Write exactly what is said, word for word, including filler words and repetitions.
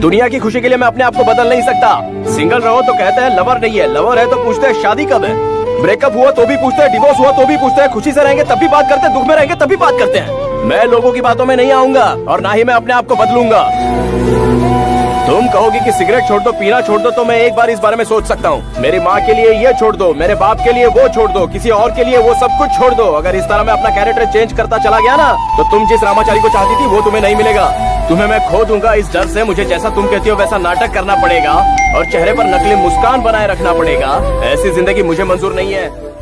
दुनिया की खुशी के लिए मैं अपने आप को बदल नहीं सकता। सिंगल रहो तो कहते हैं लवर नहीं है, लवर है तो पूछते हैं शादी कब है। ब्रेकअप हुआ तो भी पूछते हैं, डिवोर्स हुआ तो भी पूछते हैं, खुशी से रहेंगे तब भी बात करते हैं, दुख में रहेंगे तब भी बात करते हैं। मैं लोगों की बातों में नहीं आऊंगा और ना ही मैं अपने आप को बदलूंगा। तुम कहोगी कि सिगरेट छोड़ दो, पीना छोड़ दो, तो मैं एक बार इस बारे में सोच सकता हूँ। मेरी माँ के लिए ये छोड़ दो, मेरे बाप के लिए वो छोड़ दो, किसी और के लिए वो सब कुछ छोड़ दो। अगर इस तरह मैं अपना कैरेक्टर चेंज करता चला गया ना, तो तुम जिस रामाचारी को चाहती थी वो तुम्हें नहीं मिलेगा। तुम्हें मैं खो दूंगा। इस डर से मुझे जैसा तुम कहती हो वैसा नाटक करना पड़ेगा और चेहरे पर नकली मुस्कान बनाए रखना पड़ेगा। ऐसी जिंदगी मुझे मंजूर नहीं है।